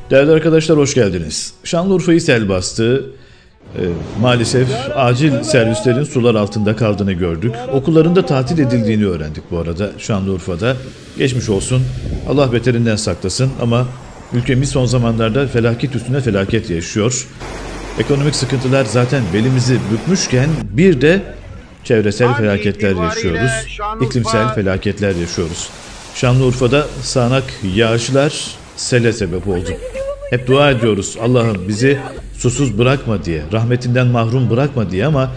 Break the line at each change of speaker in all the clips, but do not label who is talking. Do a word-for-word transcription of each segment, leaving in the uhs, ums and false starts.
Değerli arkadaşlar, hoş geldiniz. Şanlıurfa'yı sel bastı. Ee, maalesef acil servislerin sular altında kaldığını gördük. Okulların da tatil edildiğini öğrendik bu arada Şanlıurfa'da. Geçmiş olsun. Allah beterinden saklasın ama ülkemiz son zamanlarda felaket üstüne felaket yaşıyor. Ekonomik sıkıntılar zaten belimizi bükmüşken bir de çevresel felaketler yaşıyoruz. İklimsel felaketler yaşıyoruz. Şanlıurfa'da sağanak yağışlar sele sebep oldu. Hep dua ediyoruz, Allah'ım bizi susuz bırakma diye, rahmetinden mahrum bırakma diye, ama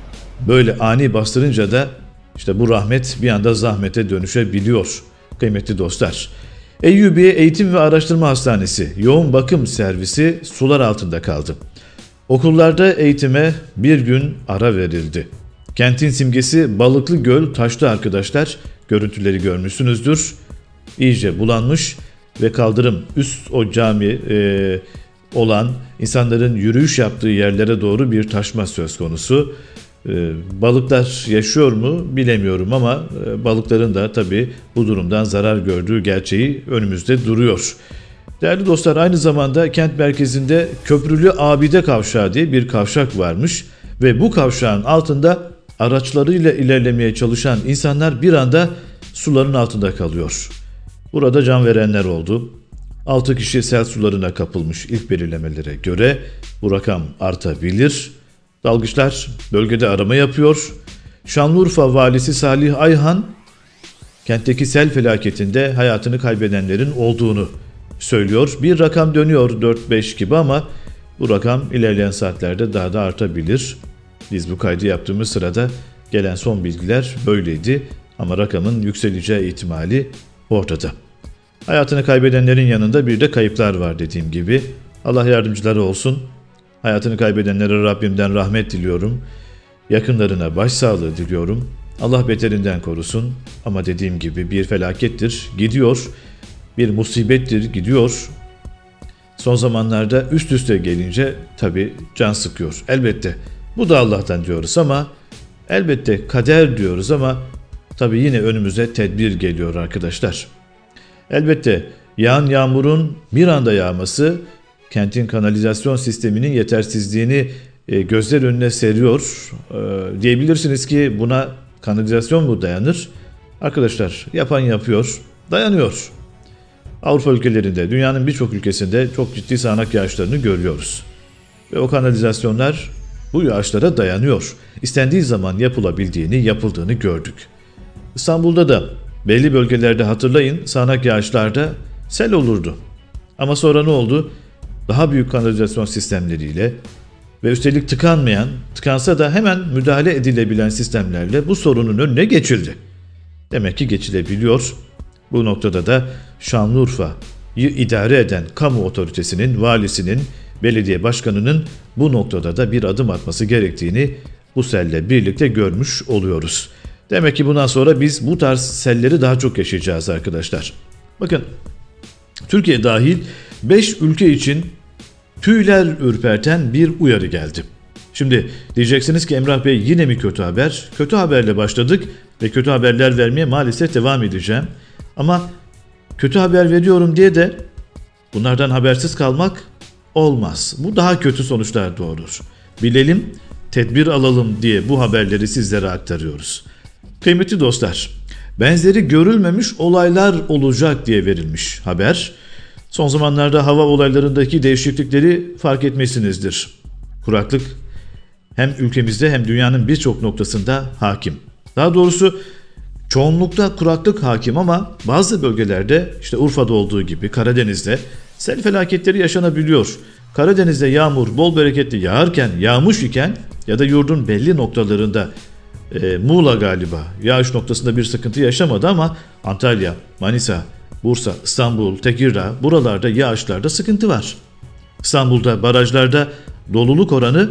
böyle ani bastırınca da işte bu rahmet bir anda zahmete dönüşebiliyor kıymetli dostlar. Eyyubiye Eğitim ve Araştırma Hastanesi yoğun bakım servisi sular altında kaldı. Okullarda eğitime bir gün ara verildi. Kentin simgesi Balıklı Göl taştı arkadaşlar. Görüntüleri görmüşsünüzdür. İyice bulanmış ve kaldırım üst o cami e, olan insanların yürüyüş yaptığı yerlere doğru bir taşma söz konusu. E, balıklar yaşıyor mu bilemiyorum ama e, balıkların da tabii bu durumdan zarar gördüğü gerçeği önümüzde duruyor. Değerli dostlar, aynı zamanda kent merkezinde Köprülü Abide Kavşağı diye bir kavşak varmış ve bu kavşağın altında araçlarıyla ilerlemeye çalışan insanlar bir anda suların altında kalıyor. Burada can verenler oldu. altı kişi sel sularına kapılmış ilk belirlemelere göre. Bu rakam artabilir. Dalgıçlar bölgede arama yapıyor. Şanlıurfa Valisi Salih Ayhan, kentteki sel felaketinde hayatını kaybedenlerin olduğunu söylüyor. Bir rakam dönüyor dört beş gibi ama bu rakam ilerleyen saatlerde daha da artabilir. Biz bu kaydı yaptığımız sırada gelen son bilgiler böyleydi ama rakamın yükseleceği ihtimali ortada. Hayatını kaybedenlerin yanında bir de kayıplar var dediğim gibi. Allah yardımcıları olsun. Hayatını kaybedenlere Rabbimden rahmet diliyorum. Yakınlarına başsağlığı diliyorum. Allah beterinden korusun. Ama dediğim gibi bir felakettir, gidiyor. Bir musibettir, gidiyor. Son zamanlarda üst üste gelince tabii can sıkıyor. Elbette bu da Allah'tan diyoruz ama elbette kader diyoruz ama tabii yine önümüze tedbir geliyor arkadaşlar. Elbette yağan yağmurun bir anda yağması kentin kanalizasyon sisteminin yetersizliğini e, gözler önüne seriyor. E, diyebilirsiniz ki buna kanalizasyon mu dayanır? Arkadaşlar, yapan yapıyor, dayanıyor. Avrupa ülkelerinde, dünyanın birçok ülkesinde çok ciddi sağanak yağışlarını görüyoruz. Ve o kanalizasyonlar bu yağışlara dayanıyor. İstendiği zaman yapılabildiğini, yapıldığını gördük. İstanbul'da da belli bölgelerde hatırlayın sağanak yağışlarda sel olurdu. Ama sonra ne oldu? Daha büyük kanalizasyon sistemleriyle ve üstelik tıkanmayan, tıkansa da hemen müdahale edilebilen sistemlerle bu sorunun önüne geçildi. Demek ki geçilebiliyor. Bu noktada da Şanlıurfa'yı idare eden kamu otoritesinin, valisinin, belediye başkanının bu noktada da bir adım atması gerektiğini bu selle birlikte görmüş oluyoruz. Demek ki bundan sonra biz bu tarz selleri daha çok yaşayacağız arkadaşlar. Bakın, Türkiye dahil beş ülke için tüyler ürperten bir uyarı geldi. Şimdi diyeceksiniz ki Emrah Bey yine mi kötü haber? Kötü haberle başladık ve kötü haberler vermeye maalesef devam edeceğim. Ama kötü haber veriyorum diye de bunlardan habersiz kalmak olmaz. Bu daha kötü sonuçlar doğurur. Bilelim, tedbir alalım diye bu haberleri sizlere aktarıyoruz. Kıymetli dostlar, benzeri görülmemiş olaylar olacak diye verilmiş haber. Son zamanlarda hava olaylarındaki değişiklikleri fark etmişsinizdir. Kuraklık hem ülkemizde hem dünyanın birçok noktasında hakim. Daha doğrusu çoğunlukta kuraklık hakim ama bazı bölgelerde, işte Urfa'da olduğu gibi Karadeniz'de sel felaketleri yaşanabiliyor. Karadeniz'de yağmur bol bereketli yağarken, yağmış iken ya da yurdun belli noktalarında e, Muğla galiba yağış noktasında bir sıkıntı yaşamadı ama Antalya, Manisa, Bursa, İstanbul, Tekirdağ buralarda yağışlarda sıkıntı var. İstanbul'da barajlarda doluluk oranı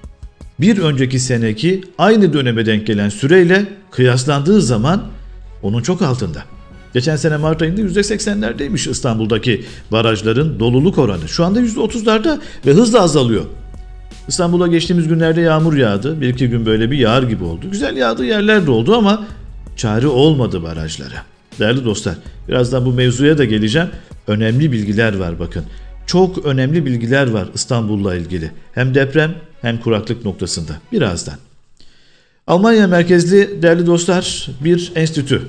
bir önceki seneki aynı döneme denk gelen süreyle kıyaslandığı zaman onun çok altında. Geçen sene Mart ayında yüzde seksenlerdeymiş İstanbul'daki barajların doluluk oranı. Şu anda yüzde otuzlarda ve hızla azalıyor. İstanbul'a geçtiğimiz günlerde yağmur yağdı. Bir iki gün böyle bir yağar gibi oldu. Güzel yağdığı yerler de oldu ama çare olmadı barajlara. Değerli dostlar, birazdan bu mevzuya da geleceğim. Önemli bilgiler var bakın. çok önemli bilgiler var İstanbul'la ilgili. Hem deprem hem kuraklık noktasında. Birazdan. Almanya merkezli değerli dostlar bir enstitü.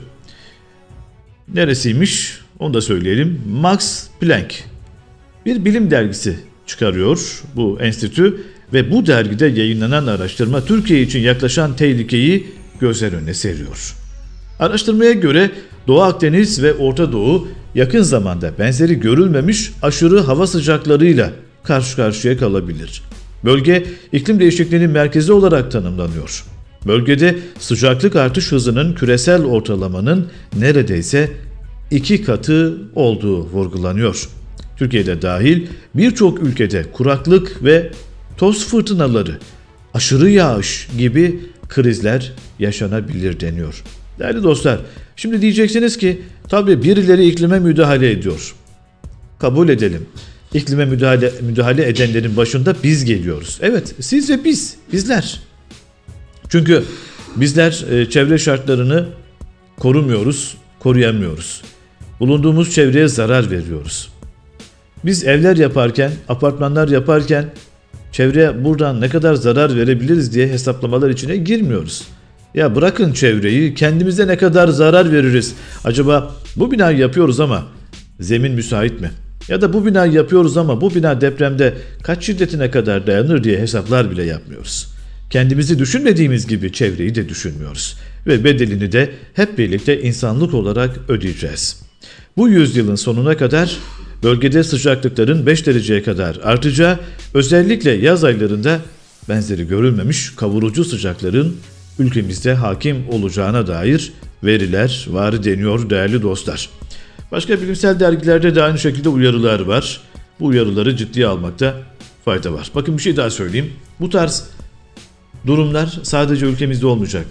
Neresiymiş onu da söyleyelim. Max Planck bir bilim dergisi çıkarıyor bu enstitü ve bu dergide yayınlanan araştırma Türkiye için yaklaşan tehlikeyi gözler önüne seriyor. Araştırmaya göre Doğu Akdeniz ve Orta Doğu yakın zamanda benzeri görülmemiş aşırı hava sıcaklarıyla karşı karşıya kalabilir. Bölge iklim değişikliğinin merkezi olarak tanımlanıyor. Bölgede sıcaklık artış hızının küresel ortalamanın neredeyse iki katı olduğu vurgulanıyor. Türkiye'de dahil birçok ülkede kuraklık ve toz fırtınaları, aşırı yağış gibi krizler yaşanabilir deniyor. Değerli dostlar, şimdi diyeceksiniz ki tabii birileri iklime müdahale ediyor. Kabul edelim. İklime müdahale, müdahale edenlerin başında biz geliyoruz. Evet, siz ve biz, bizler. Çünkü bizler e, çevre şartlarını korumuyoruz, koruyamıyoruz. Bulunduğumuz çevreye zarar veriyoruz. Biz evler yaparken, apartmanlar yaparken çevreye buradan ne kadar zarar verebiliriz diye hesaplamalar içine girmiyoruz. Ya bırakın çevreyi, kendimize ne kadar zarar veririz? Acaba bu binayı yapıyoruz ama zemin müsait mi? Ya da bu binayı yapıyoruz ama bu bina depremde kaç şiddetine kadar dayanır diye hesaplar bile yapmıyoruz. Kendimizi düşünmediğimiz gibi çevreyi de düşünmüyoruz. Ve bedelini de hep birlikte insanlık olarak ödeyeceğiz. Bu yüzyılın sonuna kadar bölgede sıcaklıkların beş dereceye kadar artacağı, özellikle yaz aylarında benzeri görülmemiş kavurucu sıcakların ülkemizde hakim olacağına dair veriler var deniyor değerli dostlar. Başka bilimsel dergilerde de aynı şekilde uyarılar var. Bu uyarıları ciddiye almakta fayda var. Bakın bir şey daha söyleyeyim. Bu tarz durumlar sadece ülkemizde olmayacak.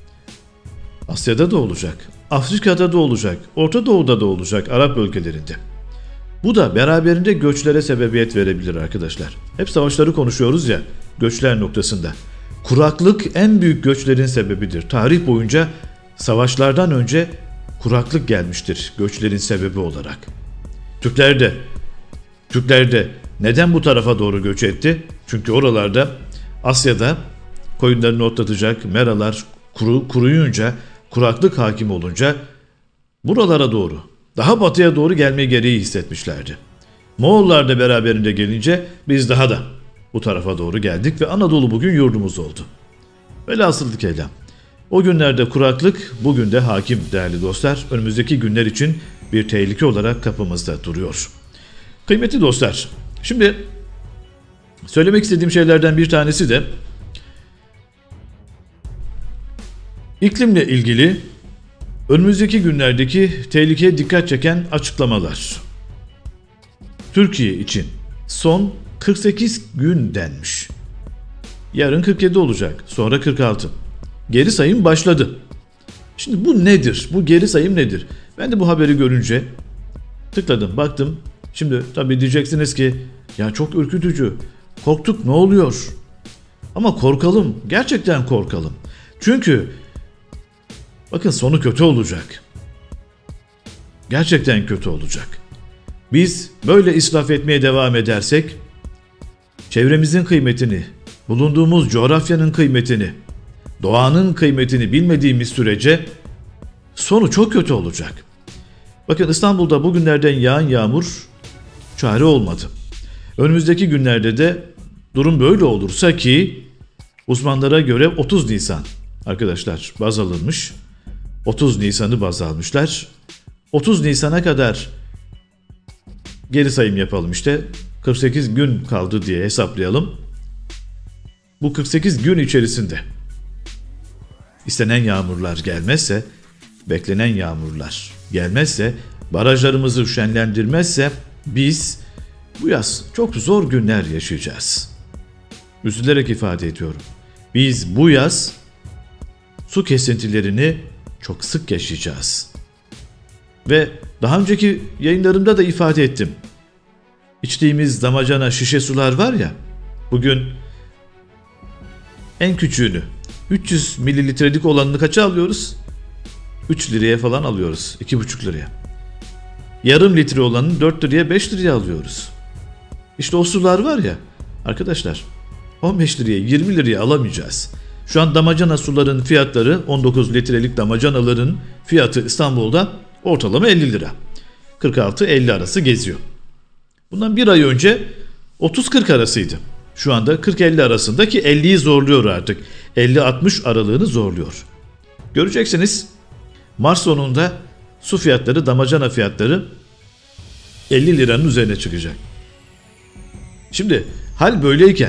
Asya'da da olacak. Afrika'da da olacak. Orta Doğu'da da olacak. Arap bölgelerinde. Bu da beraberinde göçlere sebebiyet verebilir arkadaşlar. Hep savaşları konuşuyoruz ya göçler noktasında. Kuraklık en büyük göçlerin sebebidir. Tarih boyunca savaşlardan önce kuraklık gelmiştir göçlerin sebebi olarak. Türkler de, Türkler de neden bu tarafa doğru göç etti? Çünkü oralarda Asya'da koyunlarını otlatacak meralar kuru, kuruyunca, kuraklık hakim olunca buralara doğru, daha batıya doğru gelme gereği hissetmişlerdi. Moğollar da beraberinde gelince biz daha da bu tarafa doğru geldik ve Anadolu bugün yurdumuz oldu. Velhasıl kelam. O günlerde kuraklık bugün de hakim değerli dostlar. Önümüzdeki günler için bir tehlike olarak kapımızda duruyor. Kıymetli dostlar, şimdi söylemek istediğim şeylerden bir tanesi de iklimle ilgili önümüzdeki günlerdeki tehlikeye dikkat çeken açıklamalar. Türkiye için son kırk sekiz gün denmiş. Yarın kırk yedi olacak, sonra kırk altı. Geri sayım başladı. Şimdi bu nedir? Bu geri sayım nedir? Ben de bu haberi görünce tıkladım, baktım. Şimdi tabii diyeceksiniz ki ya çok ürkütücü. Korktuk, ne oluyor? Ama korkalım. Gerçekten korkalım. Çünkü bakın sonu kötü olacak. Gerçekten kötü olacak. Biz böyle israf etmeye devam edersek çevremizin kıymetini, bulunduğumuz coğrafyanın kıymetini, doğanın kıymetini bilmediğimiz sürece sonu çok kötü olacak. Bakın İstanbul'da bugünlerden yağan yağmur çare olmadı. Önümüzdeki günlerde de durum böyle olursa ki uzmanlara göre otuz Nisan arkadaşlar baz alınmış. otuz Nisan'ı baz almışlar. otuz Nisan'a kadar geri sayım yapalım işte. kırk sekiz gün kaldı diye hesaplayalım. Bu kırk sekiz gün içerisinde istenen yağmurlar gelmezse, beklenen yağmurlar gelmezse, barajlarımızı şenlendirmezse biz bu yaz çok zor günler yaşayacağız. Üzülerek ifade ediyorum. Biz bu yaz su kesintilerini çok sık yaşayacağız. Ve daha önceki yayınlarımda da ifade ettim. İçtiğimiz damacana şişe sular var ya, bugün en küçüğünü üç yüz mililitrelik olanını kaça alıyoruz? üç liraya falan alıyoruz. iki buçuk liraya. Yarım litre olanını dört liraya beş liraya alıyoruz. İşte o sular var ya arkadaşlar, on beş liraya yirmi liraya alamayacağız. Şu an damacana suların fiyatları, on dokuz litrelik damacanaların fiyatı İstanbul'da ortalama elli lira. kırk altı elli arası geziyor. Bundan bir ay önce otuz kırk arasıydı. Şu anda kırk elli arasında, ki elliyi zorluyor artık. elli altmış aralığını zorluyor. Göreceksiniz Mart sonunda su fiyatları, damacana fiyatları elli liranın üzerine çıkacak. Şimdi hal böyleyken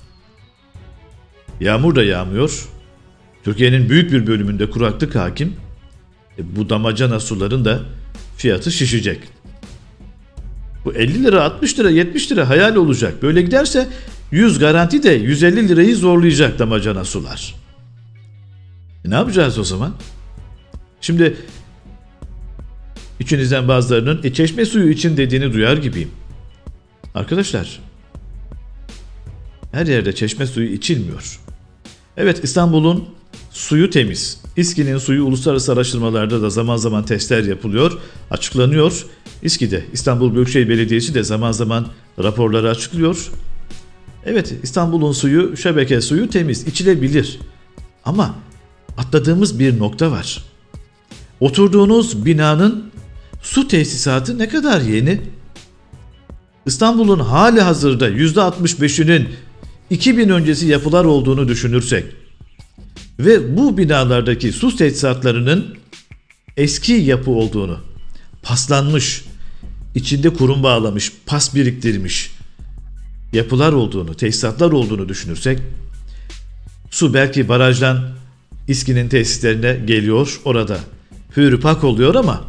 yağmur da yağmıyor. Türkiye'nin büyük bir bölümünde kuraklık hakim. E, bu damacana suların da fiyatı şişecek. Bu elli lira, altmış lira, yetmiş lira hayal olacak. Böyle giderse yüz garanti de yüz elli lirayı zorlayacak damacana sular. E, ne yapacağız o zaman? Şimdi içinizden bazılarının e, çeşme suyu için dediğini duyar gibiyim. Arkadaşlar, her yerde çeşme suyu içilmiyor. Evet, İstanbul'un suyu temiz. İSKİ'nin suyu uluslararası araştırmalarda da zaman zaman testler yapılıyor, açıklanıyor. İSKİ'de, İstanbul Büyükşehir Belediyesi de zaman zaman raporları açıklıyor. Evet, İstanbul'un suyu, şebeke suyu temiz, içilebilir. Ama atladığımız bir nokta var. Oturduğunuz binanın su tesisatı ne kadar yeni? İstanbul'un hali hazırda yüzde altmış beşinin iki bin öncesi yapılar olduğunu düşünürsek ve bu binalardaki su tesisatlarının eski yapı olduğunu, paslanmış, içinde kurum bağlamış, pas biriktirmiş yapılar olduğunu, tesisatlar olduğunu düşünürsek, su belki barajdan İSKİ'nin tesislerine geliyor, orada hürü pak oluyor ama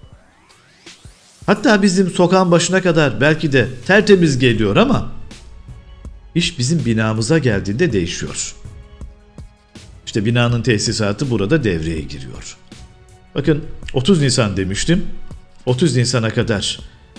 hatta bizim sokağın başına kadar belki de tertemiz geliyor ama iş bizim binamıza geldiğinde değişiyor. İşte binanın tesisatı burada devreye giriyor. Bakın, otuz Nisan demiştim. otuz Nisan'a kadar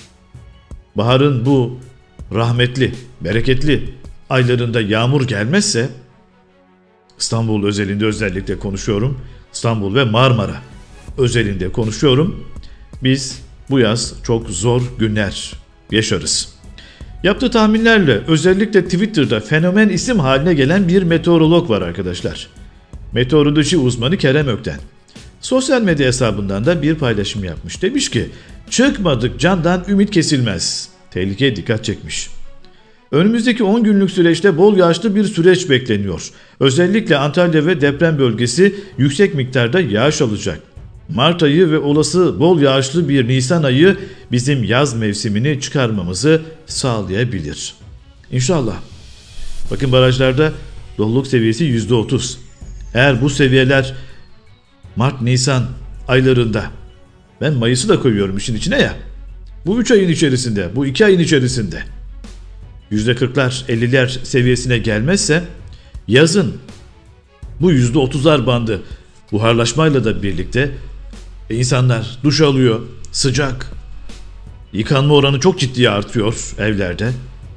baharın bu rahmetli, bereketli aylarında yağmur gelmezse, İstanbul özelinde özellikle konuşuyorum, İstanbul ve Marmara özelinde konuşuyorum, biz bu yaz çok zor günler yaşarız. Yaptığı tahminlerle özellikle Twitter'da fenomen isim haline gelen bir meteorolog var arkadaşlar. Meteoroloji uzmanı Kerem Ökten. Sosyal medya hesabından da bir paylaşım yapmış. Demiş ki, çıkmadık candan ümit kesilmez. Tehlikeye dikkat çekmiş. Önümüzdeki on günlük süreçte bol yağışlı bir süreç bekleniyor. Özellikle Antalya ve deprem bölgesi yüksek miktarda yağış alacak. Mart ayı ve olası bol yağışlı bir Nisan ayı bizim yaz mevsimini çıkarmamızı sağlayabilir. İnşallah. Bakın, barajlarda doluluk seviyesi yüzde otuz. Eğer bu seviyeler Mart-Nisan aylarında, ben Mayıs'ı da koyuyorum işin içine ya, bu üç ayın içerisinde, bu iki ayın içerisinde yüzde kırklar, elliler seviyesine gelmezse, yazın bu yüzde otuzlar bandı buharlaşmayla da birlikte insanlar duş alıyor, sıcak, yıkanma oranı çok ciddi artıyor evlerde.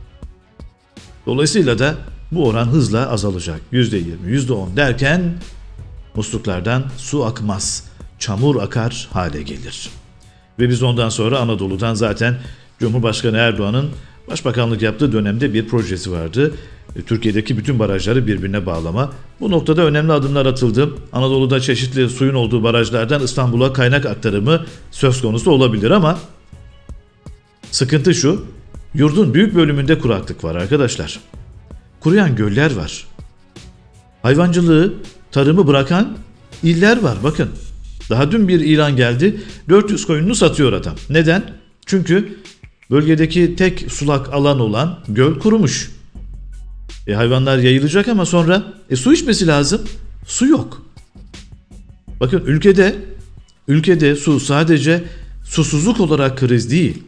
Dolayısıyla da bu oran hızla azalacak. yüzde yirmi, yüzde on derken musluklardan su akmaz, çamur akar hale gelir. Ve biz ondan sonra Anadolu'dan, zaten Cumhurbaşkanı Erdoğan'ın başbakanlık yaptığı dönemde bir projesi vardı. Türkiye'deki bütün barajları birbirine bağlama. Bu noktada önemli adımlar atıldı. Anadolu'da çeşitli suyun olduğu barajlardan İstanbul'a kaynak aktarımı söz konusu olabilir ama sıkıntı şu, yurdun büyük bölümünde kuraklık var arkadaşlar. Kuruyan göller var. Hayvancılığı, tarımı bırakan iller var. Bakın, daha dün bir ilan geldi. dört yüz koyununu satıyor adam. Neden? Çünkü bölgedeki tek sulak alan olan göl kurumuş. E, hayvanlar yayılacak ama sonra e, su içmesi lazım. Su yok. Bakın, ülkede ülkede su sadece susuzluk olarak kriz değil,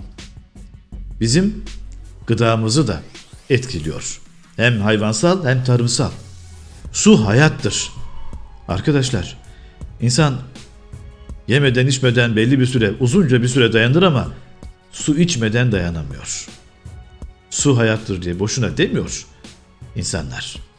bizim gıdamızı da etkiliyor. Hem hayvansal hem tarımsal. Su hayattır. Arkadaşlar, insan yemeden içmeden belli bir süre, uzunca bir süre dayanır ama su içmeden dayanamıyor. Su hayattır diye boşuna demiyor insanlar.